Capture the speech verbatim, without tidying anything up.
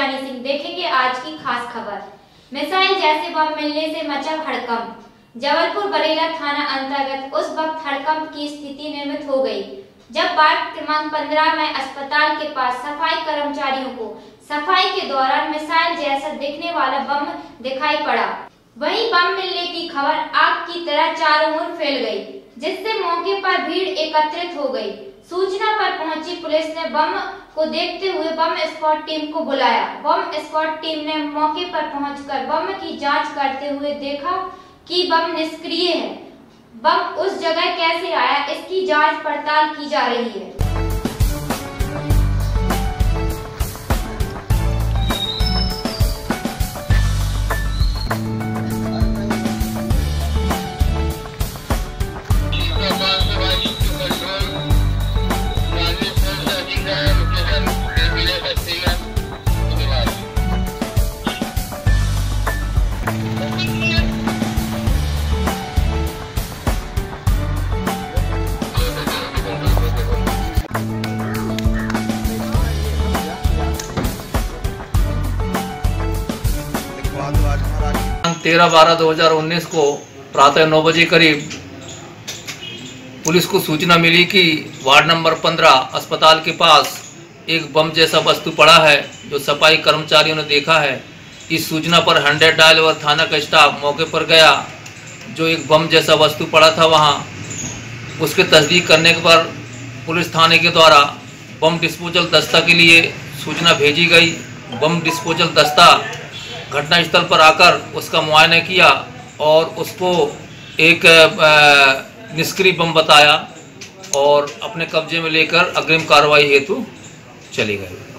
जानी सिंह। देखेंगे आज की खास खबर। मिसाइल जैसे बम मिलने से मचा हड़कंप। जबलपुर बरेला थाना अंतर्गत उस वक्त हड़कंप की स्थिति निर्मित हो गई जब वार्ड क्रमांक पंद्रह में अस्पताल के पास सफाई कर्मचारियों को सफाई के दौरान मिसाइल जैसा दिखने वाला बम दिखाई पड़ा। वहीं बम मिलने की खबर आग की तरह चारों ओर फैल गई, जिससे मौके पर भीड़ एकत्रित हो गई। सूचना पर पहुंची पुलिस ने बम को देखते हुए बम स्क्वाड टीम को बुलाया। बम स्क्वाड टीम ने मौके पर पहुंचकर बम की जांच करते हुए देखा कि बम निष्क्रिय है। बम उस जगह कैसे आया, इसकी जांच पड़ताल की जा रही है। तेरह बारह दो हजार उन्नीस को प्रातः नौ बजे करीब पुलिस को सूचना मिली कि वार्ड नंबर पंद्रह अस्पताल के पास एक बम जैसा वस्तु पड़ा है, जो सफाई कर्मचारियों ने देखा है। इस सूचना पर हंड्रेड डायल और थाना का स्टाफ मौके पर गया। जो एक बम जैसा वस्तु पड़ा था वहां, उसके तस्दीक करने पर पुलिस थाने के द्वारा बम डिस्पोजल दस्ता के लिए सूचना भेजी गई। बम डिस्पोजल दस्ता घटनास्थल पर आकर उसका मुआयना किया और उसको एक निष्क्रिय बम बताया और अपने कब्जे में लेकर अग्रिम कार्रवाई हेतु चले गए।